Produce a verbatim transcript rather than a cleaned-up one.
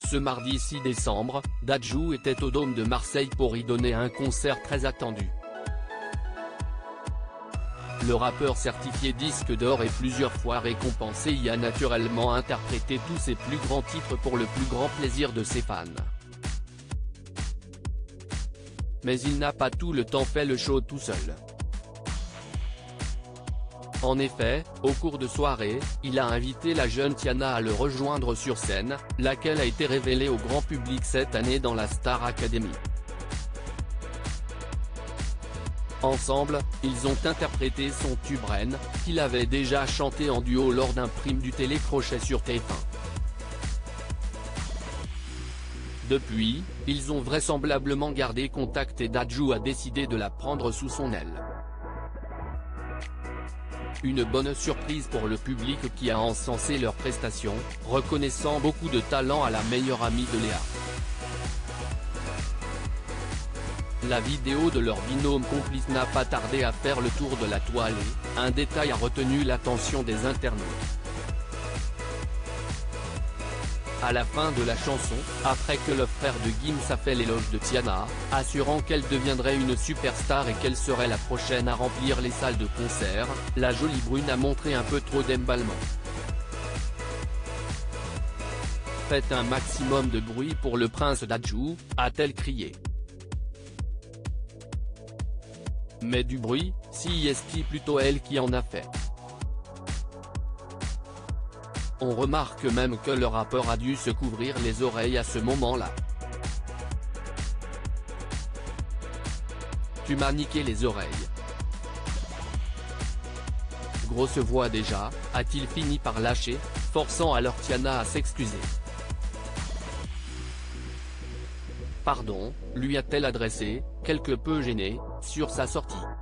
Ce mardi six décembre, Dadju était au Dôme de Marseille pour y donner un concert très attendu. Le rappeur certifié disque d'or et plusieurs fois récompensé y a naturellement interprété tous ses plus grands titres pour le plus grand plaisir de ses fans. Mais il n'a pas tout le temps fait le show tout seul. En effet, au cours de soirée, il a invité la jeune Tiana à le rejoindre sur scène, laquelle a été révélée au grand public cette année dans la Star Academy. Ensemble, ils ont interprété son tube Reine, qu'il avait déjà chanté en duo lors d'un prime du télécrochet sur T F un. Depuis, ils ont vraisemblablement gardé contact et Dadju a décidé de la prendre sous son aile. Une bonne surprise pour le public qui a encensé leurs prestations, reconnaissant beaucoup de talent à la meilleure amie de Léa. La vidéo de leur binôme complice n'a pas tardé à faire le tour de la toile et, un détail a retenu l'attention des internautes. À la fin de la chanson, après que le frère de Gims a fait l'éloge de Tiana, assurant qu'elle deviendrait une superstar et qu'elle serait la prochaine à remplir les salles de concert, la jolie brune a montré un peu trop d'emballement. Faites un maximum de bruit pour le prince Dadju, a-t-elle crié. Mais du bruit, si est-ce plutôt elle qui en a fait. On remarque même que le rappeur a dû se couvrir les oreilles à ce moment-là. Tu m'as niqué les oreilles. Grosse voix déjà, a-t-il fini par lâcher, forçant alors Tiana à s'excuser. Pardon, lui a-t-elle adressé, quelque peu gênée, sur sa sortie.